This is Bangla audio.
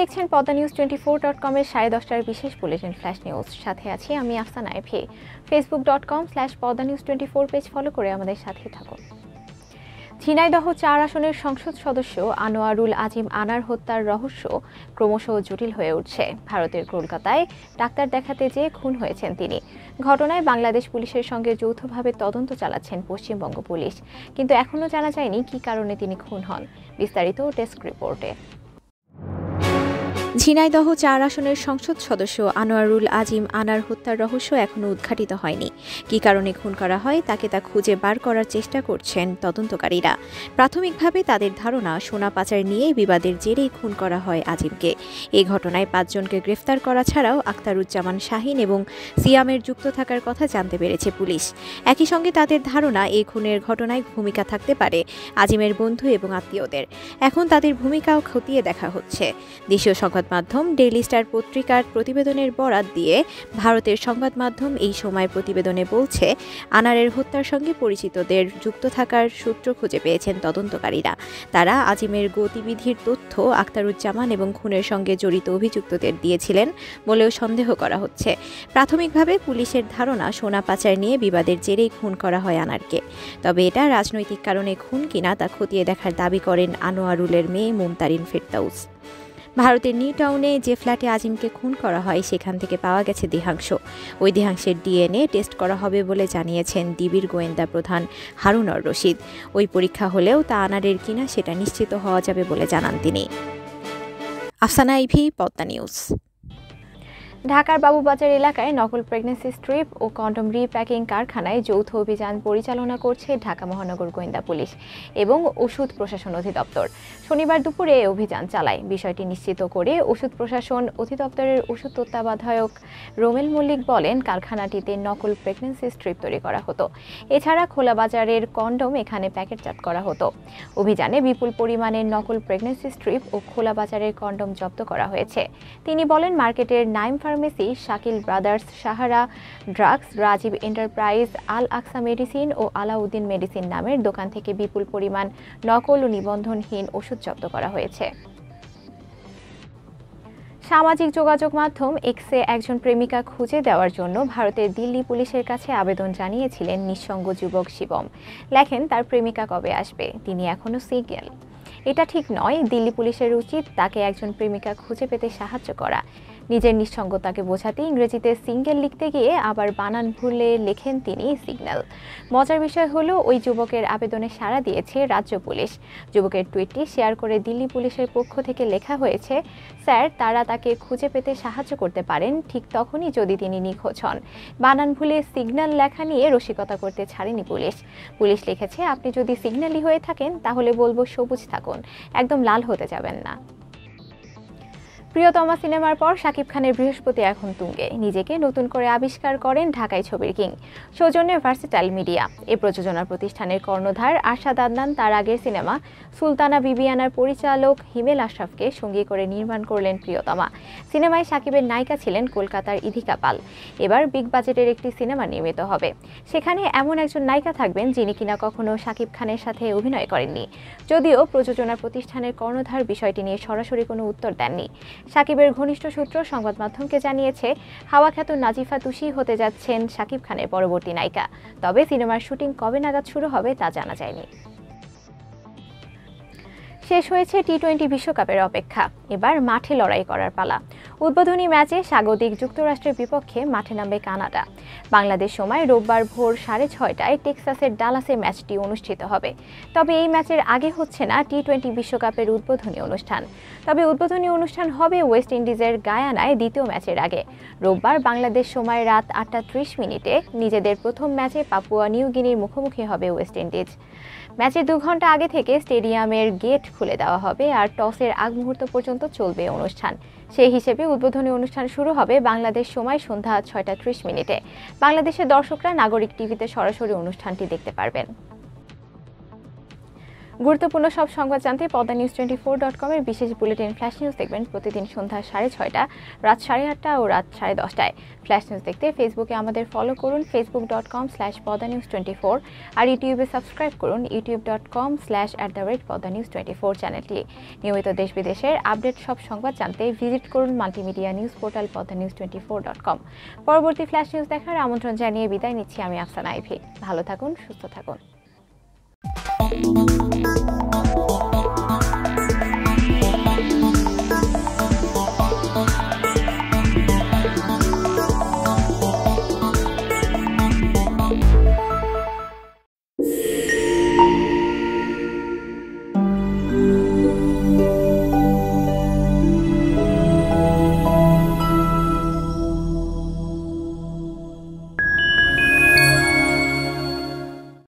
দেখছেন পদ্মা নিউজ 24.com এর 10:30টার বিশেষ বুলেটিন ফ্ল্যাশ নিউজ। সাথে আছি আমি Afsana ivy. facebook.com/poddanews24 page follow করে আমাদের সাথে থাকুন। ঝিনাইদহ 4 আসনের সংসদ সদস্য আনোয়ারুল আজিম আনার হত্যার রহস্য ক্রমশ জটিল হয়ে উঠছে। ভারতের কলকাতায় ডাক্তার দেখাতে যেয়ে খুন হয়েছেন তিনি। ঘটনায় বাংলাদেশ পুলিশের সঙ্গে যৌথভাবে তদন্ত চালাচ্ছেন পশ্চিমবঙ্গ পুলিশ, কিন্তু এখনও জানা যায়নি কী কারণে তিনি খুন হন। বিস্তারিত ডেস্ক রিপোর্টে। ঝিনাইদহ 4 আসনের সংসদ সদস্য আনোয়ারুল আজিম আনার হত্যার রহস্য এখনও উদ্ঘাটিত হয়নি। কী কারণে খুন করা হয় তা খুঁজে বার করার চেষ্টা করছেন তদন্তকারীরা। প্রাথমিকভাবে তাদের ধারণা সোনা পাচার নিয়ে বিবাদের জেরেই খুন করা হয় আজিমকে। এই ঘটনায় 5 জনকে গ্রেফতার করা ছাড়াও আখতারুজ্জামান শাহিন এবং সিয়ামের যুক্ত থাকার কথা জানতে পেরেছে পুলিশ। একই সঙ্গে তাদের ধারণা এই খুনের ঘটনায় ভূমিকা থাকতে পারে আজিমের বন্ধু এবং আত্মীয়দের। এখন তাদের ভূমিকাও খতিয়ে দেখা হচ্ছে। দেশীয় সংবাদ মাধ্যম ডেইলি স্টার পত্রিকার প্রতিবেদনের বরাত দিয়ে ভারতের সংবাদ মাধ্যম এই সময় প্রতিবেদনে বলছে, আনারের হত্যার সঙ্গে পরিচিতদের যুক্ত থাকার সূত্র খুঁজে পেয়েছেন তদন্তকারীরা। তারা আজিমের গতিবিধির তথ্য আখতারুজ্জামান এবং খুনের সঙ্গে জড়িত অভিযুক্তদের দিয়েছিলেন বলেও সন্দেহ করা হচ্ছে। প্রাথমিকভাবে পুলিশের ধারণা সোনা পাচার নিয়ে বিবাদের জেরেই খুন করা হয় আনারকে। তবে এটা রাজনৈতিক কারণে খুন কিনা তা খতিয়ে দেখার দাবি করেন আনোয়ারুলের মেয়ে মুমতারিন ফেরদাউস। ভারতের নিউ টাউনে যে ফ্ল্যাটে আজিমকে খুন করা হয় সেখান থেকে পাওয়া গেছে দেহাংশ। ওই দেহাংশের ডিএনএ টেস্ট করা হবে বলে জানিয়েছেন ডিবির গোয়েন্দা প্রধান হারুনর রশিদ। ওই পরীক্ষা হলেও তা আনারের কিনা সেটা নিশ্চিত হওয়া যাবে বলে জানান তিনি। আফসানা আইভি, পদ্মা নিউজ। ঢাকার বাবুবাজার এলাকায় নকল প্রেগন্যান্সি স্ট্রিপ ও কন্ডম রিপ্যাকিং কারখানায় যৌথ অভিযান পরিচালনা করছে ঢাকা মহানগর গোয়েন্দা পুলিশ এবং ওষুধ প্রশাসন অধিদপ্তর। শনিবার দুপুরে অভিযান চালায়। বিষয়টি নিশ্চিত করে ওষুধ প্রশাসন অধিদপ্তরের ওষুধ তত্ত্বাবধায়ক রোমেল মল্লিক বলেন, কারখানাটিতে নকল প্রেগন্যান্সি স্ট্রিপ তৈরি করা হতো। এছাড়া খোলা বাজারের কন্ডম এখানে প্যাকেটজাত করা হতো। অভিযানে বিপুল পরিমাণের নকল প্রেগন্যান্সি স্ট্রিপ ও খোলা বাজারের কন্ডম জব্দ করা হয়েছে। তিনি বলেন, মার্কেটের Naim pharmacy, Shakil brothers, Sahara drugs, Rajib enterprise, Al Aqsa medicine ও আলাউদ্দিন মেডিসিন নামের দোকান থেকে বিপুল পরিমাণ নকল ও নিবন্ধনহীন ওষুধ জব্দ করা হয়েছে। সামাজিক যোগাযোগ মাধ্যম এক্সে একজন প্রেমিকা খুঁজে দেওয়ার জন্য ভারতের দিল্লি পুলিশের কাছে আবেদন জানিয়েছিলেন নিঃসঙ্গ যুবক শিবম। লেখেন, তার প্রেমিকা কবে আসবে, তিনি এখনও সিঙ্গেল। এটা ঠিক নয়। দিল্লি পুলিশের উচিত তাকে একজন প্রেমিকা খুঁজে পেতে সাহায্য করা। নিজের নিঃসঙ্গতাকে বোঝাতে ইংরেজিতে সিঙ্গেল লিখতে গিয়ে আবার বানান ভুলে লেখেন তিনি সিগন্যাল। মজার বিষয় হলো, ওই যুবকের আবেদনে সাড়া দিয়েছে রাজ্য পুলিশ। যুবকের টুইটটি শেয়ার করে দিল্লি পুলিশের পক্ষ থেকে লেখা হয়েছে, স্যার, তারা তাকে খুঁজে পেতে সাহায্য করতে পারেন ঠিক তখনই যদি তিনি নিখোঁজ হন। বানান ভুলে সিগন্যাল লেখা নিয়ে রসিকতা করতে ছাড়েনি পুলিশ। পুলিশ লিখেছে, আপনি যদি সিগন্যালই হয়ে থাকেন তাহলে বলবো সবুজ থাকুন, একদম লাল হতে যাবেন না। প্রিয়তমা সিনেমার পর শাকিব খানের বৃহস্পতি এখন তুঙ্গে। নিজেকে নতুন করে আবিষ্কার করেন ঢাকাই ছবির কিং। সৌজন্যে ভার্সেটাইল মিডিয়া। এ প্রযোজনা প্রতিষ্ঠানের কর্ণধার আরশাদ আদনান তার আগের সিনেমা সুলতানা বিবিয়ানার পরিচালক হিমেল আশরাফকে সঙ্গী করে নির্মাণ করলেন প্রিয়তমা। সিনেমায় শাকিবের নায়িকা ছিলেন কলকাতার ইধিকা পাল। এবার বিগ বাজেটের একটি সিনেমা নির্মিত হবে। সেখানে এমন একজন নায়িকা থাকবেন যিনি কিনা কখনো শাকিব খানের সাথে অভিনয় করেননি। যদিও প্রযোজনা প্রতিষ্ঠানের কর্ণধার বিষয়টি নিয়ে সরাসরি কোনো উত্তর দেননি। শাকিবের ঘনিষ্ঠ সূত্র সংবাদ মাধ্যমকে জানিয়েছে, হাওয়া খ্যাত নাজিফা তুষি হতে যাচ্ছেন শাকিব খানের পরবর্তী নায়িকা। তবে সিনেমার শুটিং কবে নাগাদ শুরু হবে তা জানা যায়নি। শেষ হয়েছে টি-20 বিশ্বকাপের অপেক্ষা। এবার মাঠে লড়াই করার পালা। উদ্বোধনী ম্যাচে স্বাগতিক যুক্তরাষ্ট্রের বিপক্ষে মাঠে নামবে কানাডা। বাংলাদেশ সময় রোববার ভোর 6:30টায় টেক্সাসের ডালাসে ম্যাচটি অনুষ্ঠিত হবে। তবে এই ম্যাচের আগে হচ্ছে না টি-20 বিশ্বকাপের উদ্বোধনী অনুষ্ঠান। তবে উদ্বোধনী অনুষ্ঠান হবে ওয়েস্ট ইন্ডিজের গায়ানায় দ্বিতীয় ম্যাচের আগে। রোববার বাংলাদেশ সময় রাত 8:30 নিজেদের প্রথম ম্যাচে পাপুয়া নিউ গিনির মুখোমুখি হবে ওয়েস্ট ইন্ডিজ। ম্যাচের 2 ঘন্টা আগে থেকে স্টেডিয়ামের গেট খুলে দেওয়া হবে আর টসের আগ মুহূর্ত পর্যন্ত চলবে অনুষ্ঠান। সেই হিসেবে উদ্বোধনী অনুষ্ঠান শুরু হবে বাংলাদেশ সময় সন্ধ্যা 6:30। বাংলাদেশের দর্শকরা নাগরিক টিভিতে সরাসরি অনুষ্ঠানটি দেখতে পারবেন। গুরুত্বপূর্ণ সব সংবাদ জানতে পদ্মা-নিউজ24.com এর বিশেষ বুলেটিন ফ্ল্যাশ নিউজ দেখবেন প্রতিদিন সন্ধ্যা 6:30, রাত 8:30 ও রাত 10:30টায়। ফ্ল্যাশ নিউজ দেখতে ফেসবুকে আমাদের ফলো করুন facebook.com/পদ্মা-নিউজ24 আর ইউটিউবে সাবস্ক্রাইব করুন youtube.com/@পদ্মা-নিউজ24 চ্যানেলটি। নিয়মিত দেশ বিদেশের আপডেট সব সংবাদ জানতে ভিজিট করুন মাল্টিমিডিয়া নিউজ পোর্টাল পদ্মা-নিউজ24.com। পরবর্তী ফ্ল্যাশ নিউজ দেখার আমন্ত্রণ জানিয়ে বিদায় নিচ্ছি আমি আফসানা আইভি। ভালো থাকুন, সুস্থ থাকুন।